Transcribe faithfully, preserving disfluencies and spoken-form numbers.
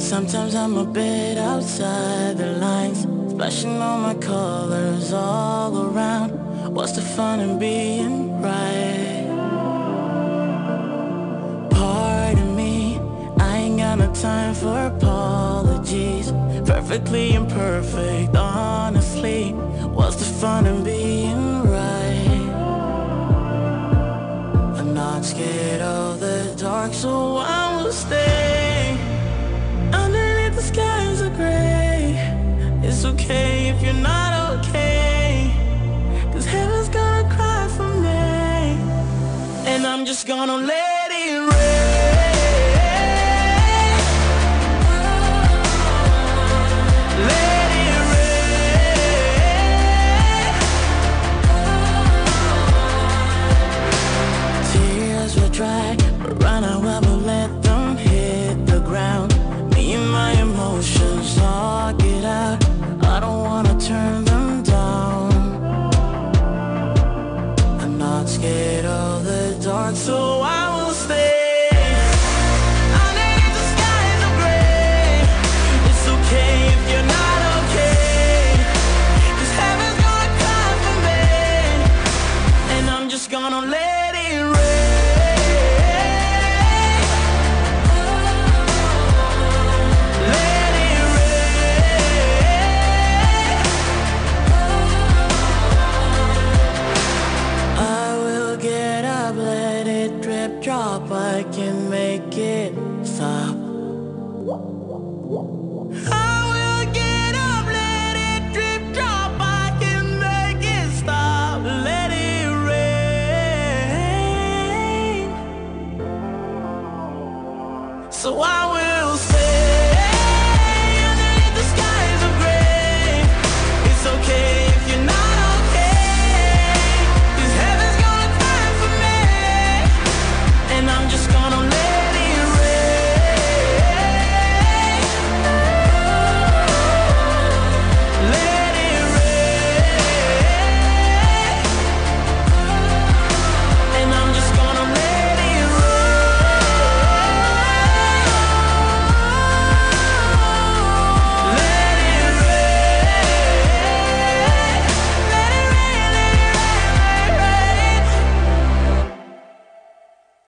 Sometimes I'm a bit outside the lines, splashing all my colors all around. What's the fun in being right? Pardon me, I ain't got no time for apologies. Perfectly imperfect, honestly. What's the fun in being right? I'm not scared of the dark, so I will stay. Underneath the skies are gray. It's okay if you're not okay, 'cause heaven's gonna cry for me, and I'm just gonna let